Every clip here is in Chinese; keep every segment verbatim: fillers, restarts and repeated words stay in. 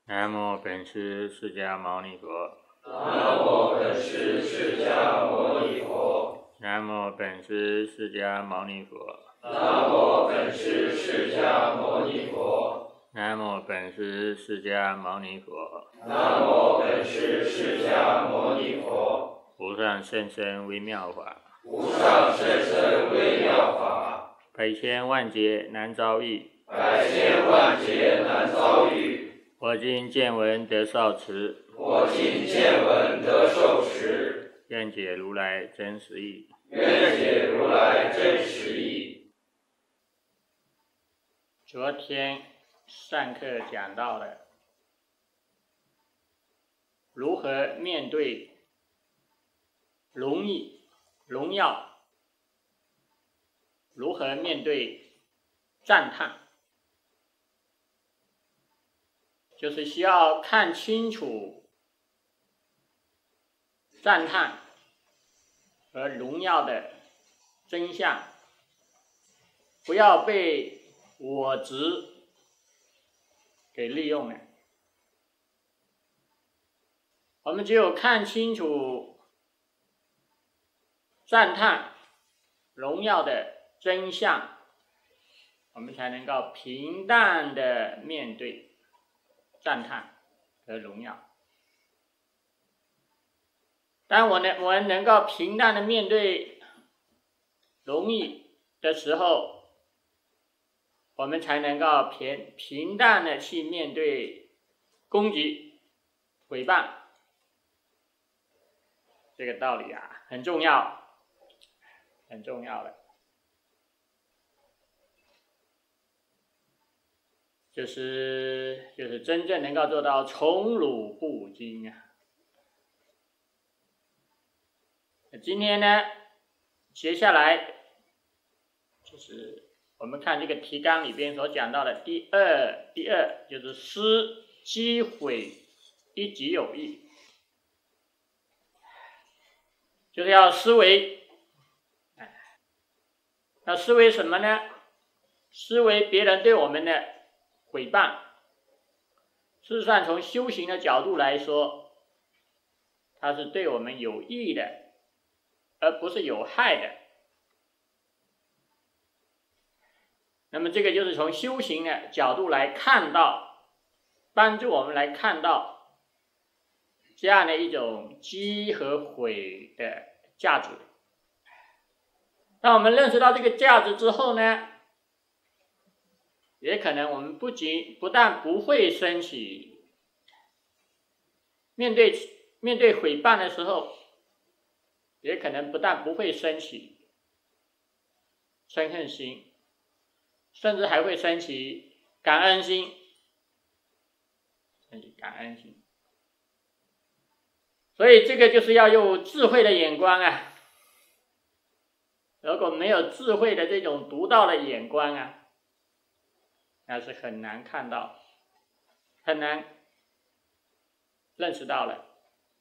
南无本师释迦牟尼佛。 南无本师释迦牟尼佛。 南无本师释迦牟尼佛。 南无本师释迦牟尼佛。 南无本师释迦牟尼佛。 南无本师释迦牟尼佛。 无上甚深微妙法。 无上甚深微妙法。 百千万劫难遭遇。 百千万劫难遭遇。 我今见闻得受持。 我今见闻得受持。 愿解如来真实义。 愿解如来真实义。 昨天上课讲到了如何面对荣誉、荣耀，如何面对赞叹，就是需要看清楚赞叹和荣耀的真相，不要被我执给利用了。我们只有看清楚赞叹、荣耀的真相，我们才能够平淡的面对赞叹和荣耀。当我能我们能够平淡的面对荣誉的时候，我们才能够平平淡的去面对攻击、诽谤。这个道理啊，很重要，很重要的。就是就是真正能够做到宠辱不惊啊。今天呢，接下来就是我们看这个提纲里边所讲到的第二，第二就是思积毁一己有益，就是要思维，要思维什么呢？思维别人对我们的诽谤。事实上，从修行的角度来说，它是对我们有益的，而不是有害的。那么这个就是从修行的角度来看到，帮助我们来看到这样的一种积和毁的价值。当我们认识到这个价值之后呢，也可能我们不仅不但不会升起面对面对诽谤的时候，也可能不但不会升起嗔恨心，甚至还会升起感恩心，升起感恩心。所以这个就是要用智慧的眼光啊！如果没有智慧的这种独到的眼光啊，那是很难看到，很难认识到了。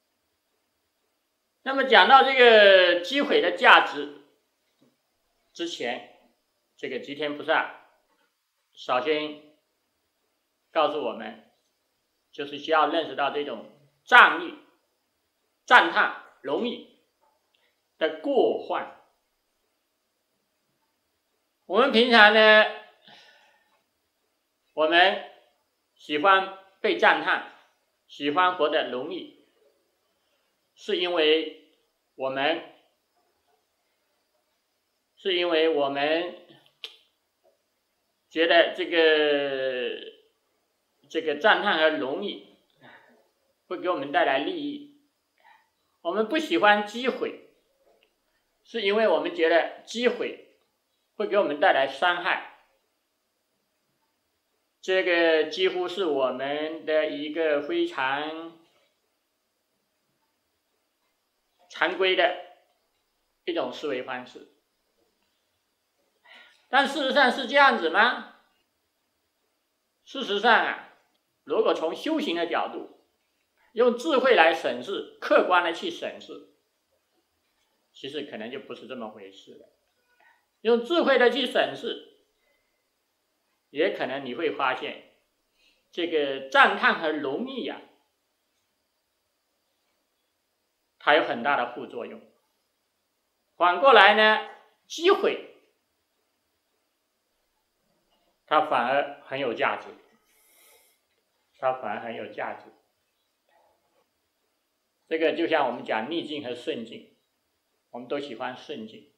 那么讲到这个积毁的价值之前，这个吉天菩萨首先告诉我们，就是需要认识到这种赞誉、赞叹、荣誉的过患。我们平常呢，我们喜欢被赞叹，喜欢获得荣誉，是因为我们是因为我们觉得这个这个赞叹和荣誉会给我们带来利益。我们不喜欢积毁，是因为我们觉得积毁会给我们带来伤害。这个几乎是我们的一个非常常规的一种思维方式。但事实上是这样子吗？事实上啊，如果从修行的角度，用智慧来审视，客观的去审视，其实可能就不是这么回事了。用智慧的去审视，也可能你会发现， 这个赞叹和荣誉啊，它有很大的副作用。反过来呢，击毁它反而很有价值，它反而很有价值。这个就像我们讲逆境和顺境，我们都喜欢顺境，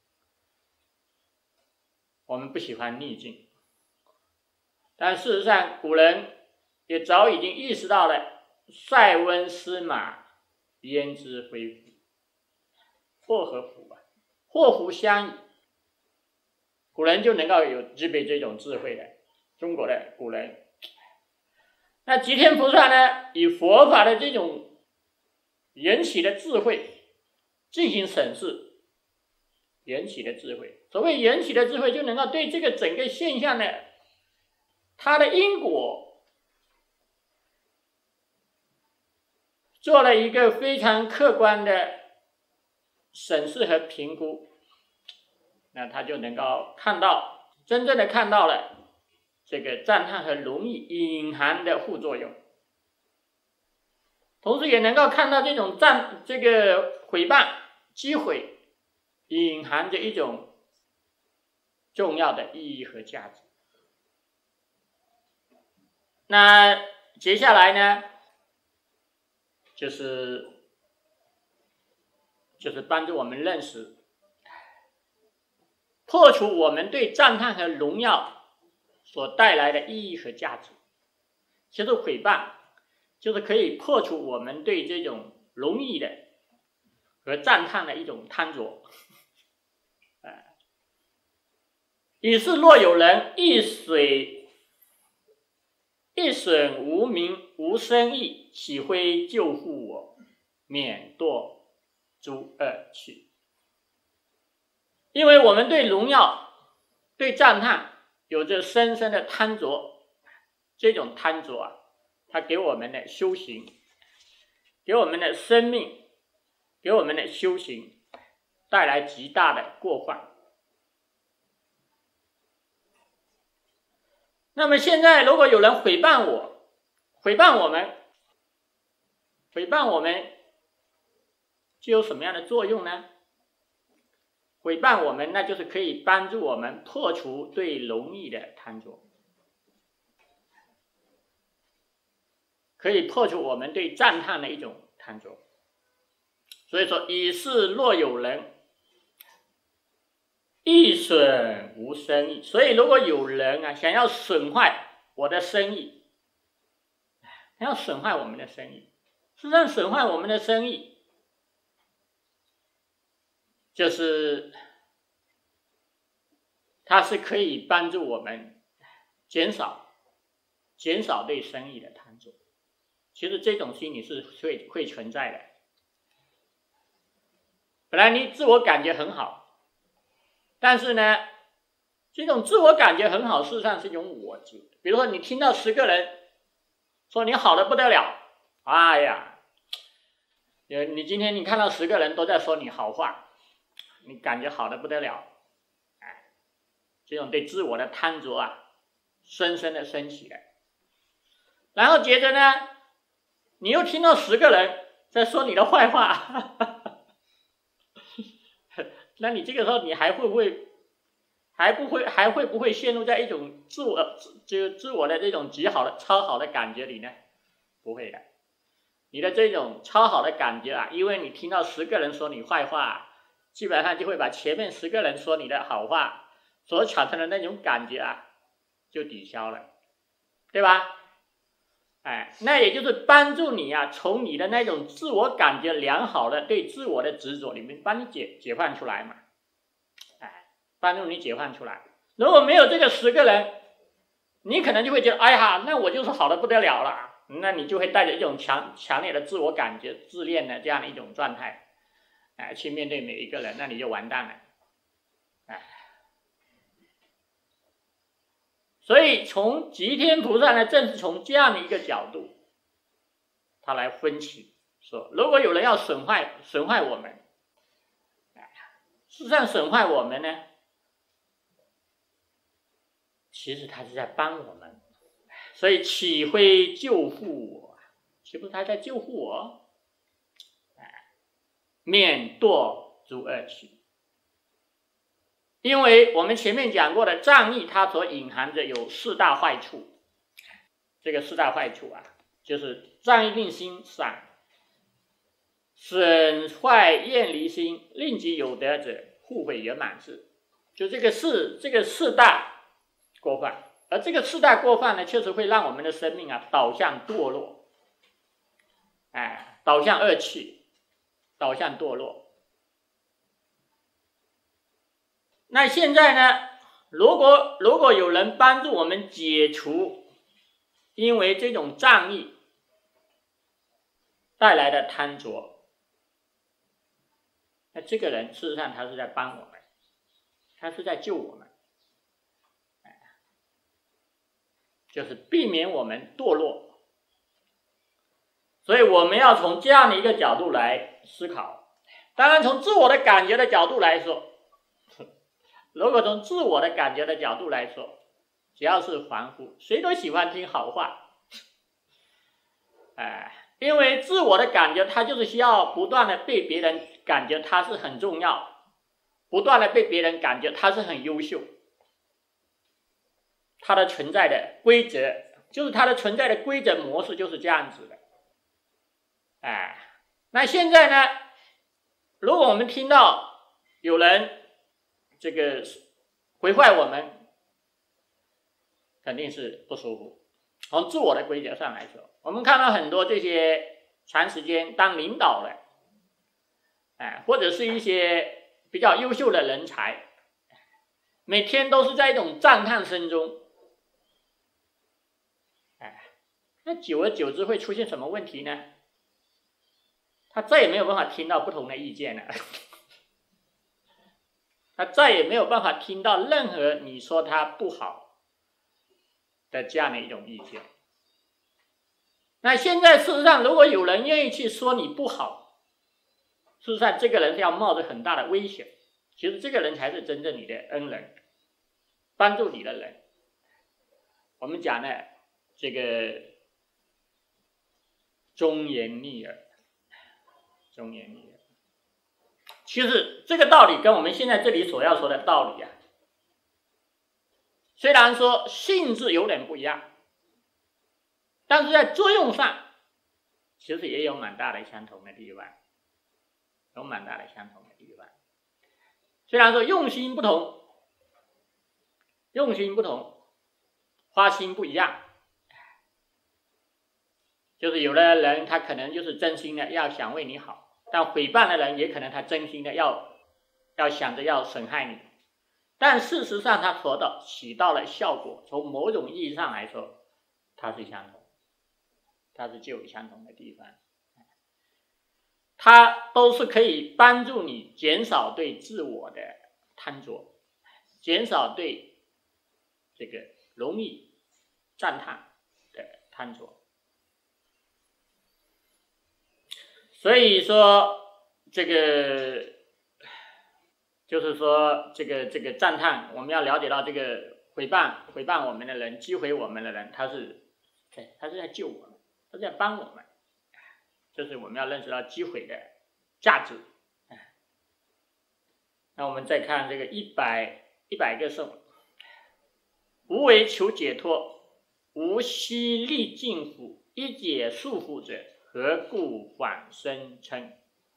我们不喜欢逆境。但事实上，古人也早已经意识到了塞翁失马，焉知非福，祸和福啊，祸福相倚。古人就能够有具备这种智慧的，中国的古人。那吉天菩萨呢，以佛法的这种缘起的智慧进行审视，缘起的智慧。所谓缘起的智慧，就能够对这个整个现象呢，它的因果做了一个非常客观的审视和评估，那他就能够看到，真正的看到了这个赞叹和荣誉隐含的副作用，同时也能够看到这种赞这个毁谤、击毁隐含着一种重要的意义和价值。那接下来呢，就是就是帮助我们认识，破除我们对赞叹和荣耀所带来的意义和价值。其实毁谤就是可以破除我们对这种荣誉的和赞叹的一种贪着。以是若有人一水一损无名无生意，岂非救护我，免堕诸恶趣。因为我们对荣耀、对赞叹有着深深的贪着，这种贪着啊，它给我们的修行、给我们的生命、给我们的修行带来极大的过患。那么现在如果有人毁谤我，毁谤我们，毁谤我们就有什么样的作用呢？毁谤我们，那就是可以帮助我们破除对荣誉的贪着，可以破除我们对赞叹的一种贪着。所以说，以是若有人一损无生意，所以如果有人啊想要损坏我的生意，想要损坏我们的生意，实际上损坏我们的生意，就是它是可以帮助我们减少减少对生意的贪着。其实这种心理是会会存在的。本来你自我感觉很好，但是呢，这种自我感觉很好，事实上是一种我执。比如说，你听到十个人说你好的不得了，哎呀，你今天你看到十个人都在说你好话，你感觉好的不得了，哎，这种对自我的贪着啊，深深的升起来。然后接着呢，你又听到十个人在说你的坏话，那你这个时候你还会不会？还不会还会不会陷入在一种自我就自我的这种极好的超好的感觉里呢？不会的，你的这种超好的感觉啊，因为你听到十个人说你坏话，基本上就会把前面十个人说你的好话所产生的那种感觉啊，就抵消了，对吧？哎，那也就是帮助你啊，从你的那种自我感觉良好的对自我的执着里面，帮你解解放出来嘛。帮助你解放出来。如果没有这个十个人，你可能就会觉得，哎呀，那我就是好的不得了了。那你就会带着一种强强烈的自我感觉、自恋的这样的一种状态，哎，去面对每一个人，那你就完蛋了，哎。所以从吉天菩萨呢，正是从这样的一个角度，他来分析说，如果有人要损坏损坏我们，哎，事实上损坏我们呢，其实他是在帮我们， 所以岂非救护我？岂不是他在救护我？免堕诸恶趣。因为我们前面讲过的藏义，它所隐含着有四大坏处。这个四大坏处啊，就是藏义令心散，损坏厌离心，令己有德者，互毁圆满智。就这个四这个四大过犯，而这个四大过犯呢，确实会让我们的生命啊导向堕落，哎，导向恶趣，导向堕落。那现在呢，如果如果有人帮助我们解除因为这种障义带来的贪着，那这个人事实上他是在帮我们，他是在救我们，就是避免我们堕落。所以我们要从这样的一个角度来思考。当然从自我的感觉的角度来说，如果从自我的感觉的角度来说，只要是凡夫，谁都喜欢听好话，哎，因为自我的感觉，它就是需要不断的被别人感觉它是很重要，不断的被别人感觉它是很优秀，它的存在的规则，就是它的存在的规则模式就是这样子的，哎，那现在呢，如果我们听到有人这个毁坏我们，肯定是不舒服。从自我的规则上来说，我们看到很多这些长时间当领导的，哎，或者是一些比较优秀的人才，每天都是在一种赞叹声中，哎，那久而久之会出现什么问题呢？他再也没有办法听到不同的意见了。他再也没有办法听到任何你说他不好的这样的一种意见。那现在事实上，如果有人愿意去说你不好，事实上这个人是要冒着很大的危险。其实这个人才是真正你的恩人，帮助你的人。我们讲呢，这个忠言逆耳，忠言逆耳。其实这个道理跟我们现在这里所要说的道理啊，虽然说性质有点不一样，但是在作用上其实也有蛮大的相同的地方，有蛮大的相同的地方。虽然说用心不同，用心不同，花心不一样，就是有的人他可能就是真心的要想为你好，但诽谤的人也可能他真心的要要想着要损害你，但事实上他所到起到了效果，从某种意义上来说，它是相同，它是就有相同的地方，它都是可以帮助你减少对自我的贪着，减少对这个容易赞叹的贪着。所以说，这个就是说，这个这个赞叹，我们要了解到这个诽谤诽谤我们的人，击毁我们的人，他是，他是在救我们，他是在帮我们，这是我们要认识到击毁的价值。那我们再看这个一百一百个颂，无为求解脱，无悉力尽苦，一解束缚者，何故反生嗔？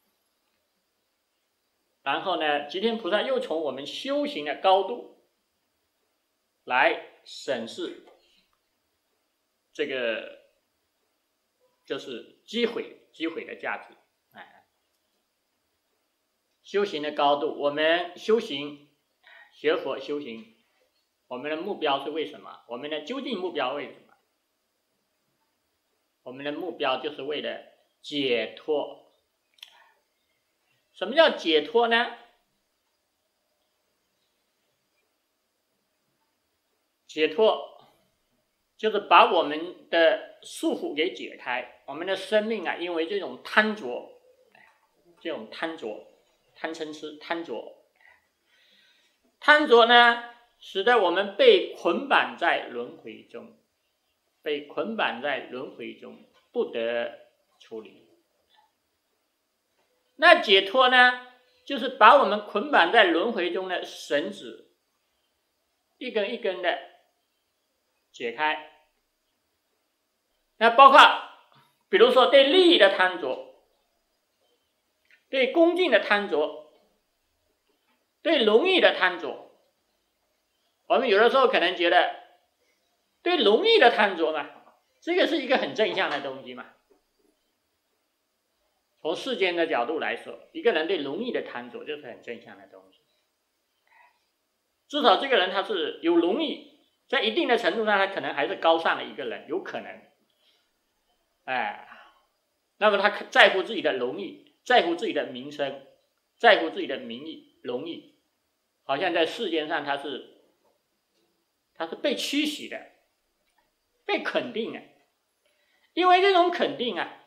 然后呢，吉天菩萨又从我们修行的高度来审视这个，就是击毁击毁的价值。哎，修行的高度，我们修行学佛修行，我们的目标是为什么？我们的究竟目标为什么？我们的目标就是为了解脱。什么叫解脱呢？解脱就是把我们的束缚给解开。我们的生命啊，因为这种贪着，这种贪着、贪嗔痴、贪着，贪着呢，使得我们被捆绑在轮回中。 被捆绑在轮回中，不得出离。那解脱呢，就是把我们捆绑在轮回中的绳子一根一根的解开。那包括比如说对利益的贪着，对恭敬的贪着，对荣誉的贪着。我们有的时候可能觉得对荣誉的贪着嘛，这个是一个很正向的东西嘛。从世间的角度来说，一个人对荣誉的贪着就是很正向的东西。至少这个人他是有荣誉，在一定的程度上他可能还是高尚的一个人，有可能。哎，那么他在乎自己的荣誉，在乎自己的名声，在乎自己的名誉、荣誉，好像在世间上他是他是被期许的，被肯定的。因为这种肯定啊，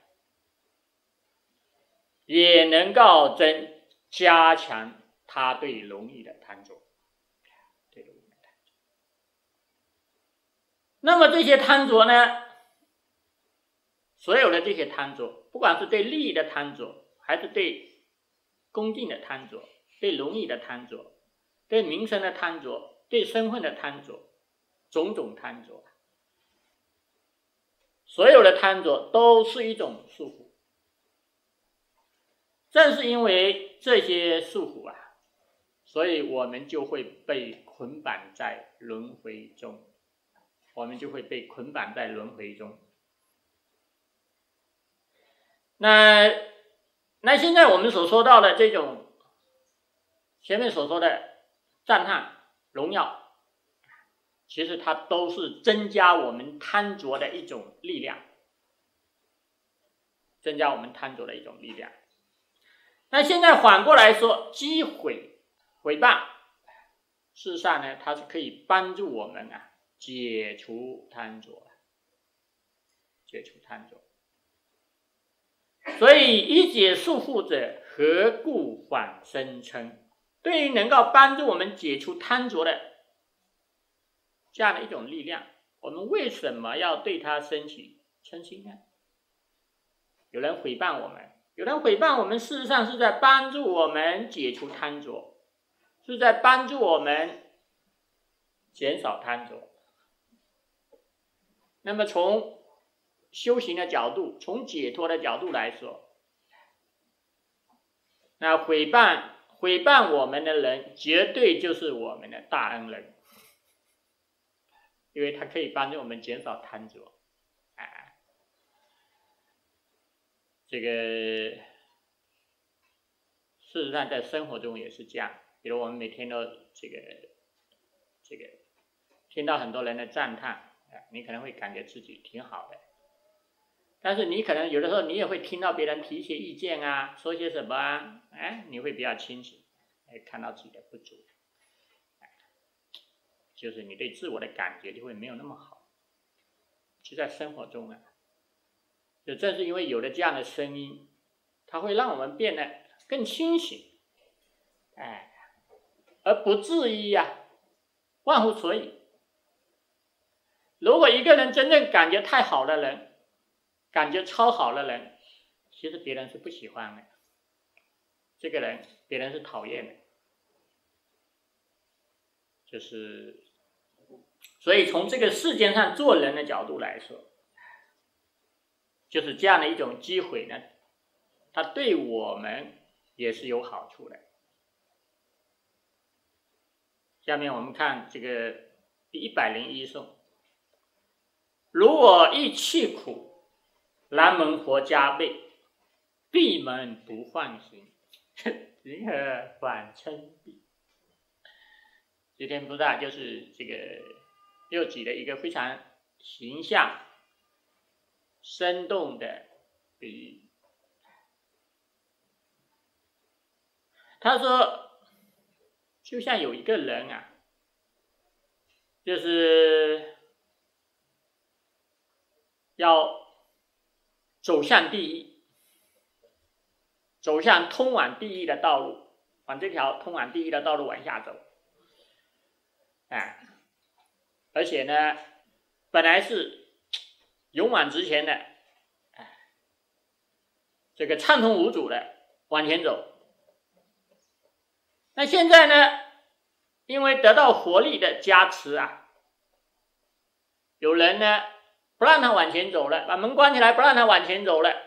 也能够增加强他对荣誉的贪着，对荣誉的贪着。那么这些贪着呢，所有的这些贪着，不管是对利益的贪着，还是对恭敬的贪着，对荣誉的贪着，对名声的贪着，对身份的贪着，种种贪着，所有的贪着都是一种束缚。正是因为这些束缚啊，所以我们就会被捆绑在轮回中，我们就会被捆绑在轮回中。那那现在我们所说到的这种前面所说的赞叹、荣耀，其实它都是增加我们贪着的一种力量，增加我们贪着的一种力量。那现在反过来说，击毁、毁谤，事实上呢，它是可以帮助我们啊解除贪着，解除贪着。所以一解束缚者，何故反生嗔？对于能够帮助我们解除贪着的这样的一种力量，我们为什么要对它升起嗔心呢？有人诽谤我们，有人诽谤我们，事实上是在帮助我们解除贪着，是在帮助我们减少贪着。那么从修行的角度，从解脱的角度来说，那诽谤诽谤我们的人，绝对就是我们的大恩人，因为他可以帮助我们减少贪着。哎，这个事实上在生活中也是这样。比如我们每天都这个这个听到很多人的赞叹，你可能会感觉自己挺好的。但是你可能有的时候你也会听到别人提一些意见啊，说些什么啊，哎，你会比较清醒，哎，看到自己的不足，哎，就是你对自我的感觉就会没有那么好。就在生活中啊，就正是因为有了这样的声音，它会让我们变得更清醒，哎，而不至于呀、啊、忘乎所以。如果一个人真正感觉太好的人，感觉超好的人，其实别人是不喜欢的，这个人别人是讨厌的，就是所以从这个世间上做人的角度来说，就是这样的一种机会呢，它对我们也是有好处的。下面我们看这个第一百零一颂：如我忆弃苦，南门佛加倍，闭门不放行，云何反嗔闭？这天菩萨就是这个又举了一个非常形象、生动的比喻。他说，就像有一个人啊，就是要走向地狱，走向通往地狱的道路，往这条通往地狱的道路往下走，哎，而且呢，本来是勇往直前的，哎，这个畅通无阻的往前走。那现在呢，因为得到佛力的加持啊，有人呢不让他往前走了，把门关起来不让他往前走了。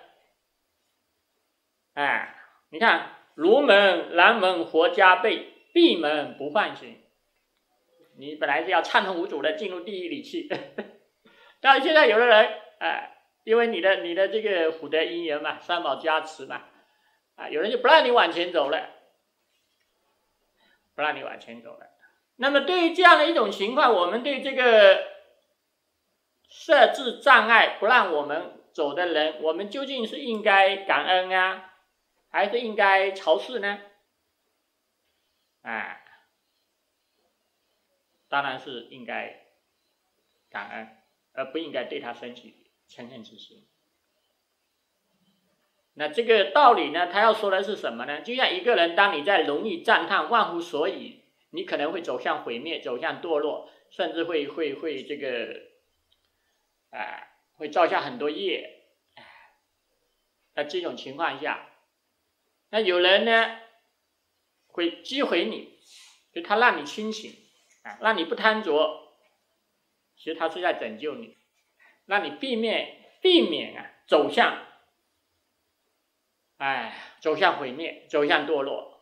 哎，你看，如门、南门活加倍，闭门不放行。你本来是要畅通无阻的进入地狱里去，但是现在有的人，哎，因为你的你的这个福德因缘嘛，三宝加持嘛，啊，有人就不让你往前走了，不让你往前走了。那么对于这样的一种情况，我们对这个设置障碍不让我们走的人，我们究竟是应该感恩啊，还是应该嘲视呢？哎。当然是应该感恩，而不应该对他升起嗔恨之心。那这个道理呢，他要说的是什么呢？就像一个人，当你在容易赞叹万乎所以，你可能会走向毁灭，走向堕落，甚至会会会这个，啊、呃，会造下很多业。那这种情况下，那有人呢会击毁你，就他让你清醒。啊，让你不贪着，其实他是在拯救你，让你避免避免啊走向，哎，走向毁灭，走向堕落。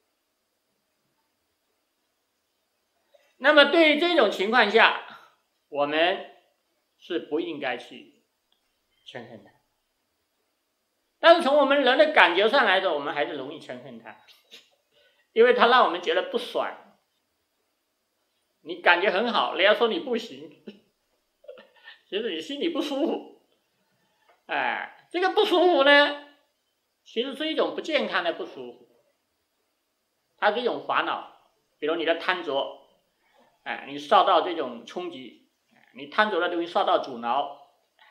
那么对于这种情况下，我们是不应该去嗔恨他，但是从我们人的感觉上来说，我们还是容易嗔恨他，因为他让我们觉得不爽。你感觉很好，人家说你不行，其实你心里不舒服。哎，这个不舒服呢，其实是一种不健康的不舒服，它是一种烦恼。比如你的贪着，哎，你受到这种冲击，你贪着的东西受到阻挠，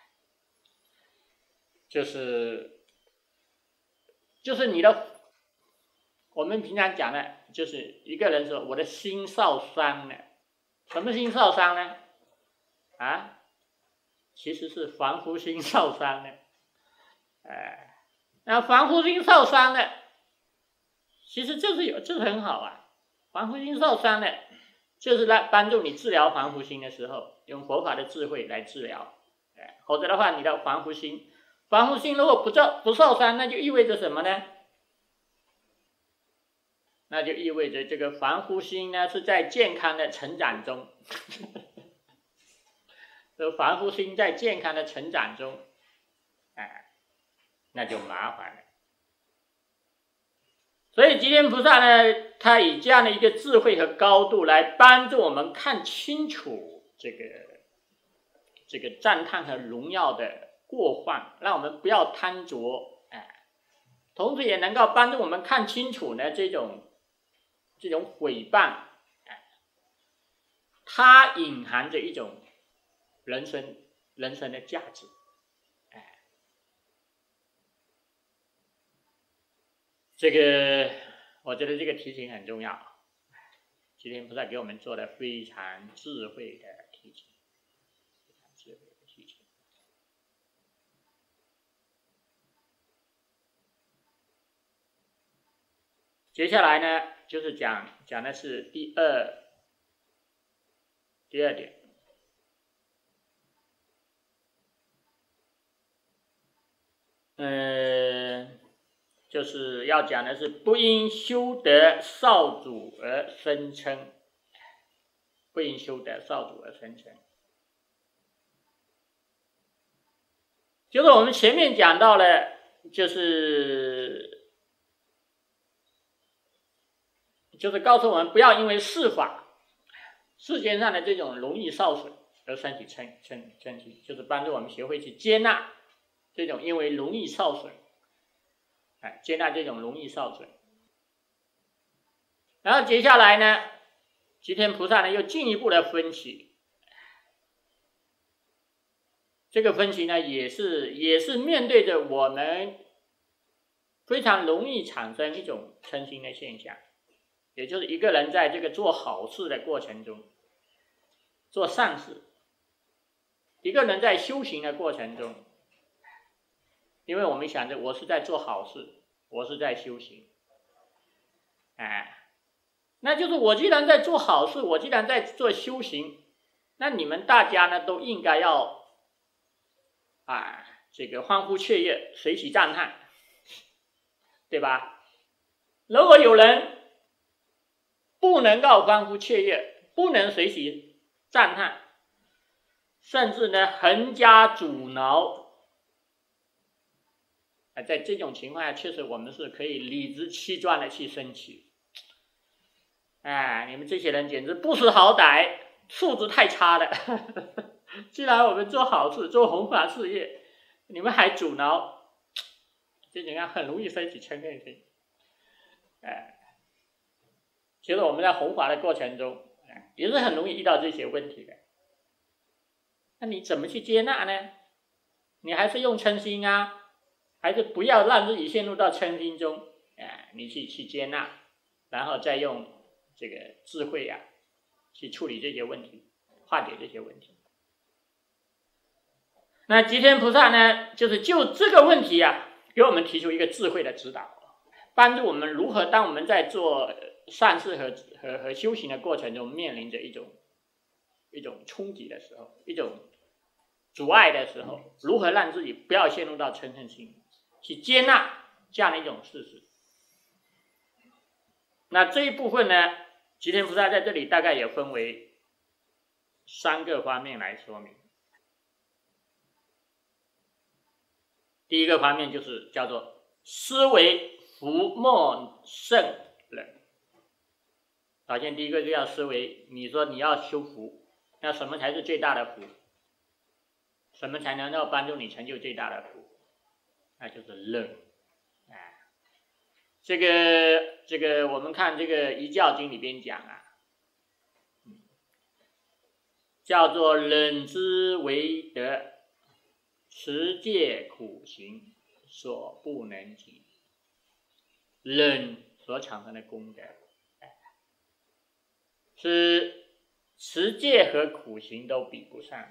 就是就是你的，我们平常讲的，就是一个人说我的心受伤了。什么心受伤呢？啊，其实是凡夫心受伤了。哎，那凡夫心受伤了，其实就是有，就是很好啊。凡夫心受伤了，就是来帮助你治疗凡夫心的时候，用佛法的智慧来治疗。哎，否则的话，你的凡夫心，凡夫心如果不受不受伤，那就意味着什么呢？那就意味着这个凡夫心呢是在健康的成长中，这凡夫心在健康的成长中，哎，那就麻烦了。所以吉天菩萨呢，他以这样的一个智慧和高度来帮助我们看清楚这个这个赞叹和荣耀的过患，让我们不要贪着，哎，同时也能够帮助我们看清楚呢这种。这种毁谤，它隐含着一种人生人生的价值，哎，这个我觉得这个提醒很重要。吉天菩萨给我们做的非常智慧的提醒，非常智慧的提醒。接下来呢？就是讲讲的是第二第二点，嗯，就是要讲的是不因修得少主而生嗔，不因修得少主而生嗔，就是我们前面讲到了，就是就是告诉我们不要因为世法世间上的这种容易受损而生起嗔嗔嗔心，就是帮助我们学会去接纳这种因为容易受损，哎，接纳这种容易受损。然后接下来呢，吉天菩萨呢又进一步的分析，这个分析呢也是也是面对着我们非常容易产生一种嗔心的现象。也就是一个人在这个做好事的过程中，做善事， 一个人在修行的过程中，因为我们想着我是在做好事，我是在修行，哎，那就是我既然在做好事，我既然在做修行，那你们大家呢都应该要啊这个欢呼雀跃，随喜赞叹，对吧？如果有人不能够欢呼雀跃，不能随喜赞叹，甚至呢横加阻挠，在这种情况下，确实我们是可以理直气壮的去生气。哎，你们这些人简直不识好歹，素质太差了。既然我们做好事，做弘法事业，你们还阻挠，这种样很容易升起嗔恨心。哎，其实我们在弘法的过程中，也是很容易遇到这些问题的。那你怎么去接纳呢？你还是用嗔心啊，还是不要让自己陷入到嗔心中？哎，你去去接纳，然后再用这个智慧啊，去处理这些问题，化解这些问题。那吉天菩萨呢，就是就这个问题啊，给我们提出一个智慧的指导，帮助我们如何当我们在做善事和和和修行的过程中，面临着一种一种冲击的时候，一种阻碍的时候，如何让自己不要陷入到嗔恨心，去接纳这样的一种事实。那这一部分呢，吉天菩萨在这里大概也分为三个方面来说明。第一个方面就是叫做思维福莫胜人。首先第一个就要思维，你说你要修福，那什么才是最大的福？什么才能够帮助你成就最大的福？那就是忍。哎，这个这个我们看这个《遗教经》里边讲啊，叫做忍之为德，持戒苦行所不能及。忍所产生的功德，是持戒和苦行都比不上。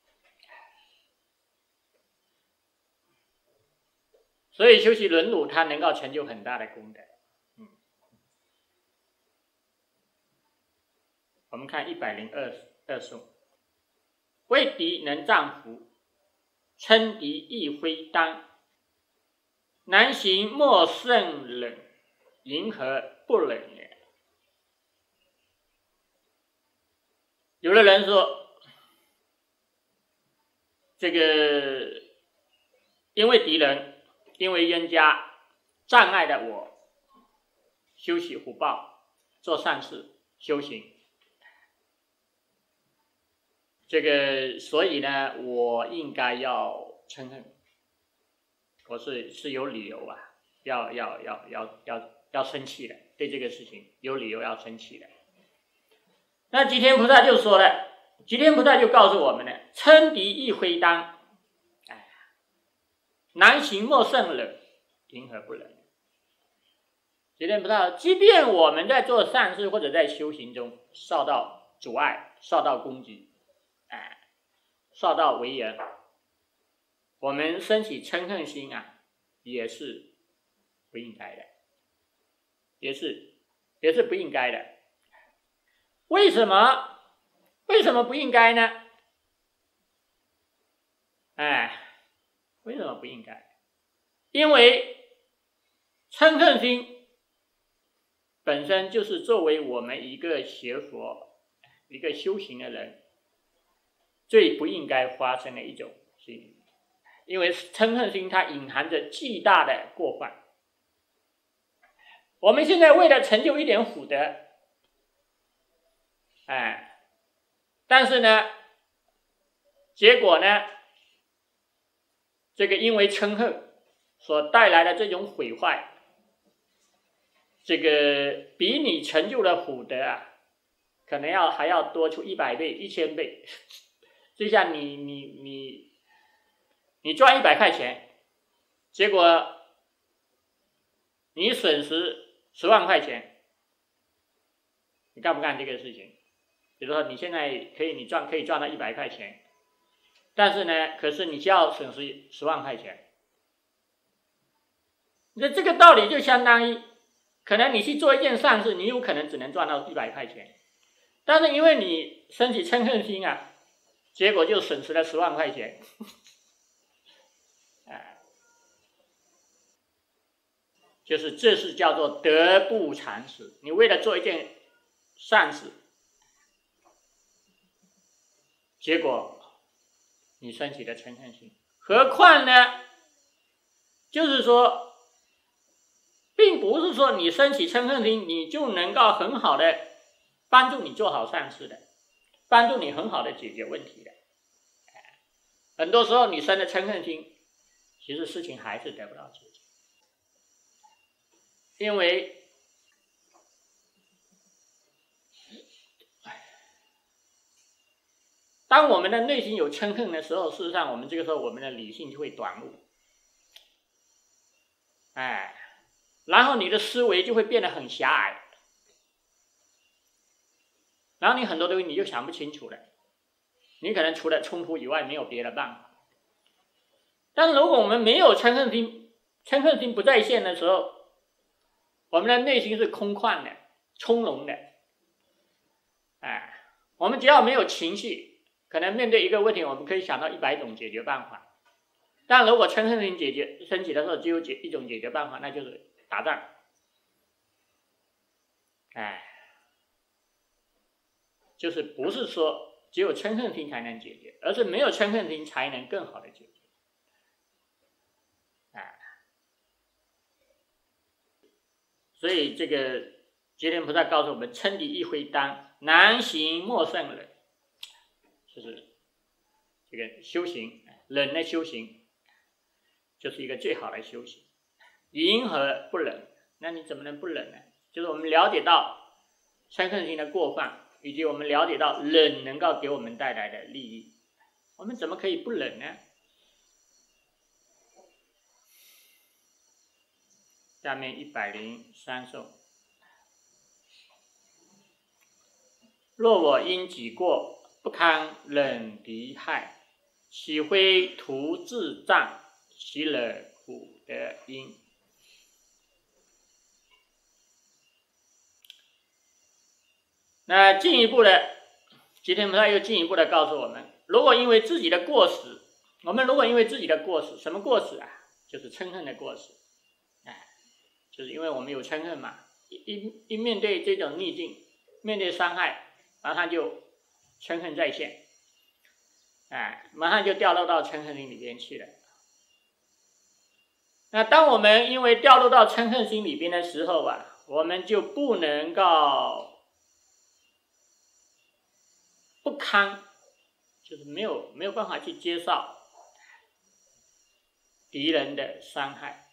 所以修习忍辱，它能够成就很大的功德。嗯，我们看一百零二二颂，为敌能战服，称敌亦非当，难行莫胜忍，云何不忍也？有的人说，这个因为敌人。因为冤家障碍了我修习福报、做善事、修行，这个所以呢，我应该要嗔恨，我是是有理由啊，要要要要要要生气的，对这个事情有理由要生气的。那吉天菩萨就说了，吉天菩萨就告诉我们了，称敌亦非当。难行莫胜忍，云何不忍？吉天菩萨，即便我们在做善事或者在修行中受到阻碍、受到攻击，哎，受到为人，我们升起嗔恨心啊，也是不应该的，也是也是不应该的。为什么？为什么不应该呢？哎。为什么不应该？因为嗔恨心本身就是作为我们一个学佛、一个修行的人最不应该发生的一种心理，因为嗔恨心它隐含着巨大的过患。我们现在为了成就一点福德，哎，但是呢，结果呢？这个因为嗔恨所带来的这种毁坏，这个比你成就的福德啊，可能要还要多出一百倍、一千倍。就像你你你你赚一百块钱，结果你损失十万块钱，你干不干这个事情？比如说你现在可以你赚可以赚到一百块钱。 但是呢，可是你就要损失十万块钱。那这个道理就相当于，可能你去做一件善事，你有可能只能赚到一百块钱，但是因为你升起嗔恨心啊，结果就损失了十万块钱。哎，就是这是叫做得不偿失。你为了做一件善事，结果你升起了嗔恨心，何况呢？就是说，并不是说你升起嗔恨心，你就能够很好的帮助你做好善事的，帮助你很好的解决问题的。很多时候你生了嗔恨心，其实事情还是得不到解决，因为当我们的内心有嗔恨的时候，事实上我们这个时候我们的理性就会短路，哎，然后你的思维就会变得很狭隘，然后你很多东西你就想不清楚了，你可能除了冲突以外没有别的办法。但如果我们没有嗔恨心，嗔恨心不在线的时候，我们的内心是空旷的、从容的，哎，我们只要没有情绪，可能面对一个问题，我们可以想到一百种解决办法。但如果嗔恨心解决升起的时候，只有解一种解决办法，那就是打仗。哎，就是不是说只有嗔恨心才能解决，而是没有嗔恨心才能更好的解决。哎，所以这个觉天菩萨告诉我们：嗔敌一挥当，难行莫胜忍。就是这个修行，忍的修行，就是一个最好的修行。迎合不忍，那你怎么能不忍呢？就是我们了解到嗔恨心的过犯，以及我们了解到忍能够给我们带来的利益，我们怎么可以不忍呢？下面一百零三颂：若我因己过，不堪忍敌害，岂非徒自障，其了苦得因。那进一步的，吉天菩萨又进一步的告诉我们：如果因为自己的过失，我们如果因为自己的过失，什么过失啊？就是嗔恨的过失，哎，就是因为我们有嗔恨嘛，一一一面对这种逆境，面对伤害，马上就嗔恨在线，哎，马上就掉落到嗔恨心里边去了。那当我们因为掉落到嗔恨心里边的时候啊，我们就不能够不堪，就是没有没有办法去接受敌人的伤害，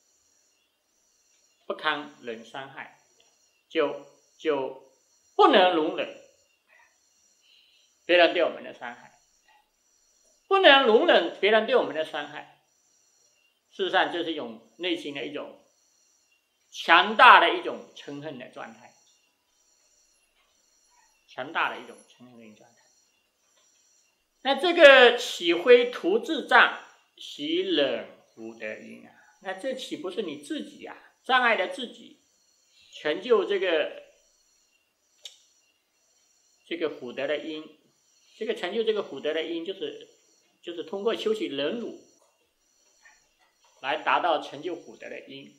不堪忍伤害，就就不能容忍别人对我们的伤害，不能容忍别人对我们的伤害。事实上，这是一种内心的一种强大的一种嗔恨的状态，强大的一种嗔恨的状态。那这个岂非徒自障，其忍福德因啊？那这岂不是你自己啊，障碍了自己，成就这个这个福德的因？这个成就这个福德的因，就是就是通过修习忍辱来达到成就福德的因，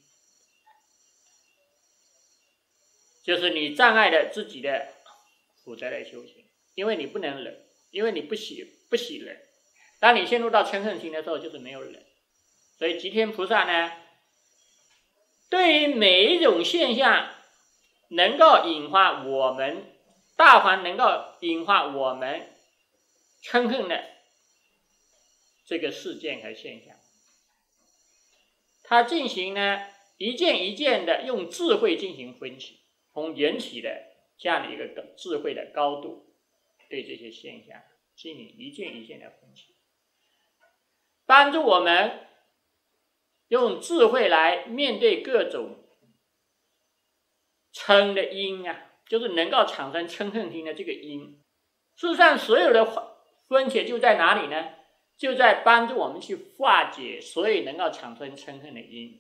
就是你障碍了自己的福德的修行，因为你不能忍，因为你不喜不喜忍。当你陷入到嗔恨心的时候，就是没有忍。所以吉天菩萨呢，对于每一种现象能够引发我们大凡能够引发我们嗔恨的这个事件和现象，他进行呢一件一件的用智慧进行分析，从缘起的这样的一个智慧的高度，对这些现象进行一件一件的分析，帮助我们用智慧来面对各种嗔的因啊，就是能够产生嗔恨心的这个因。事实上，所有的分解就在哪里呢？ 就在帮助我们去化解所以能够产生嗔恨的因。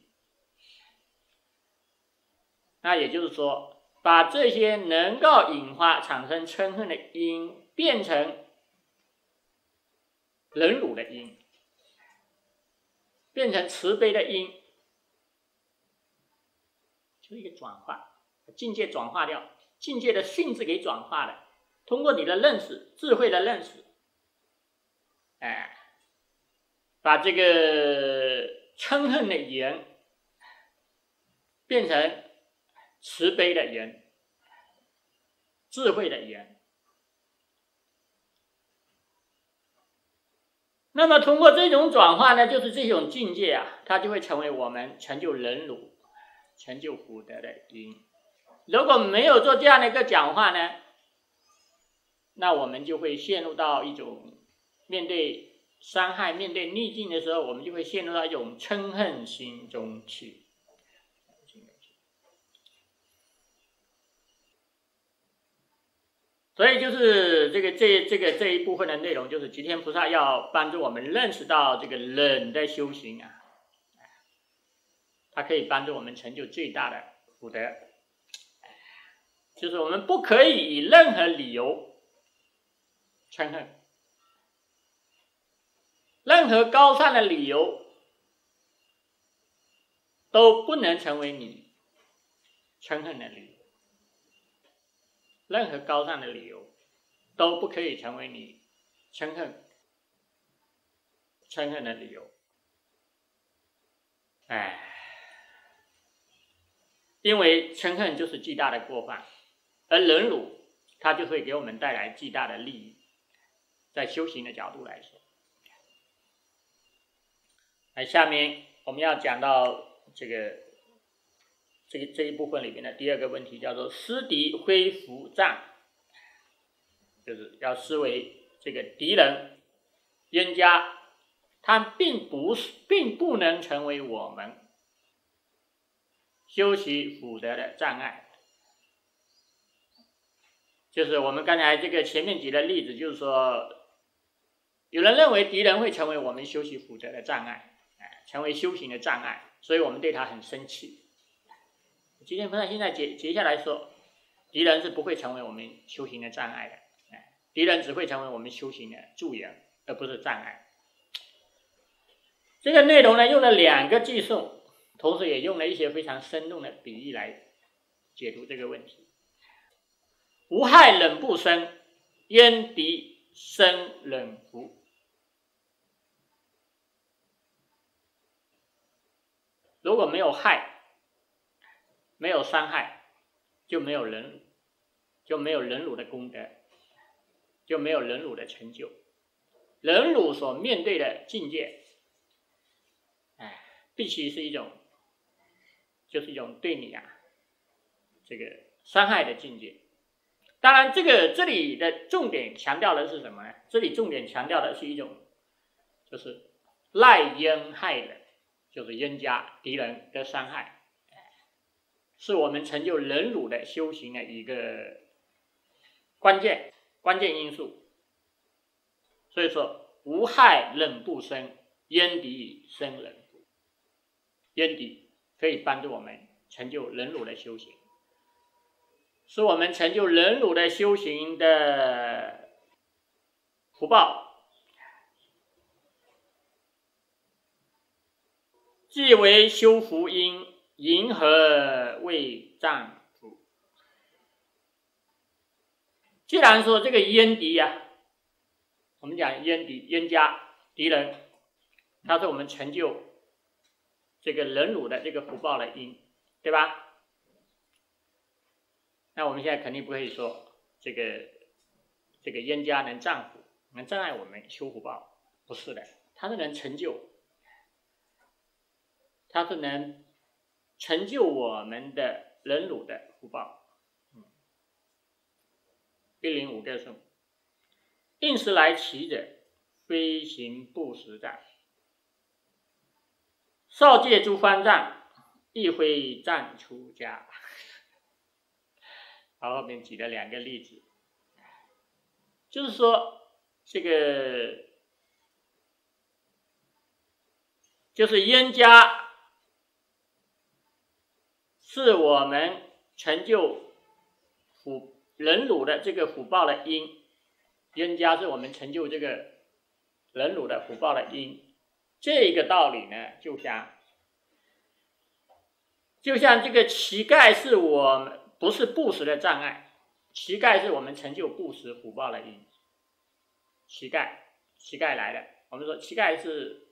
那也就是说，把这些能够引发产生嗔恨的因变成忍辱的因，变成慈悲的因，就一个转化，境界转化掉，境界的性质给转化了。通过你的认识，智慧的认识，哎，把这个嗔恨的缘变成慈悲的缘，智慧的缘。那么通过这种转化呢，就是这种境界啊，它就会成为我们成就忍辱、成就福德的因。如果没有做这样的一个讲话呢，那我们就会陷入到一种面对伤害、面对逆境的时候，我们就会陷入到一种嗔恨心中去。所以就是这个这这个这一部分的内容，就是吉天菩萨要帮助我们认识到这个忍的修行啊，它可以帮助我们成就最大的福德。就是我们不可以以任何理由嗔恨，任何高尚的理由都不能成为你嗔恨的理由。任何高尚的理由都不可以成为你嗔恨、嗔恨的理由。哎，因为嗔恨就是巨大的过犯，而忍辱它就会给我们带来巨大的利益。在修行的角度来说，那下面我们要讲到这个。这个这一部分里面的第二个问题叫做思敌恢伏障，就是要思维这个敌人、冤家，他并不是并不能成为我们修习福德的障碍。就是我们刚才这个前面举的例子，就是说，有人认为敌人会成为我们修习福德的障碍，成为修行的障碍，所以我们对他很生气。吉天菩萨现在接接下来说，敌人是不会成为我们修行的障碍的，敌人只会成为我们修行的助缘，而不是障碍。这个内容呢，用了两个句颂，同时也用了一些非常生动的比喻来解读这个问题。无害忍不生，焉敌生忍福。如果没有害，没有伤害，就没有忍辱，就没有忍辱的功德，就没有忍辱的成就。忍辱所面对的境界，哎，必须是一种，就是一种对你啊，这个伤害的境界。当然，这个这里的重点强调的是什么呢？这里重点强调的是一种，就是赖冤害人，就是冤家敌人的伤害。是我们成就忍辱的修行的一个关键关键因素。所以说，无害忍不生，焉敌生忍福。焉敌可以帮助我们成就忍辱的修行，是我们成就忍辱的修行的福报，即为修福因，银河为丈夫。既然说这个冤敌呀、啊，我们讲冤敌、冤家、敌人，他是我们成就这个忍辱的这个福报的因，对吧？那我们现在肯定不可以说这个这个冤家能丈夫，能障碍我们修福报，不是的，他是能成就，他是能成就我们的忍辱的福报。一零五个颂，应时来骑者，非行不实障。少戒诸方丈，一挥杖出家。好，后面举了两个例子，就是说这个就是冤家是我们成就福忍辱的这个福报的因，冤家是我们成就这个忍辱的福报的因。这个道理呢，就像就像这个乞丐是我们不是布施的障碍，乞丐是我们成就布施福报的因。乞丐，乞丐来了，我们说乞丐是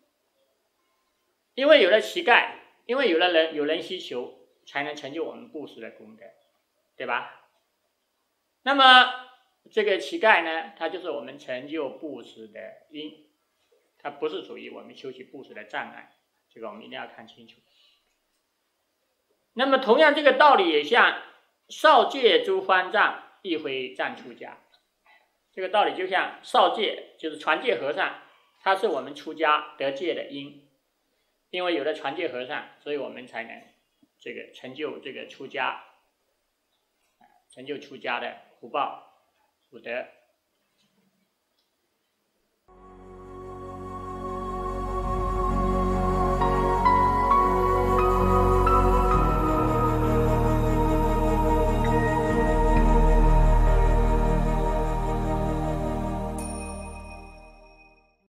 因为有了乞丐，因为有了人有人需求，才能成就我们布施的功德，对吧？那么这个乞丐呢，它就是我们成就布施的因，它不是属于我们修习布施的障碍，这个我们一定要看清楚。那么同样这个道理也像少戒诸方丈一回暂出家，这个道理就像少戒就是传戒和尚，他是我们出家得戒的因，因为有了传戒和尚，所以我们才能这个成就这个出家，成就出家的福报福德。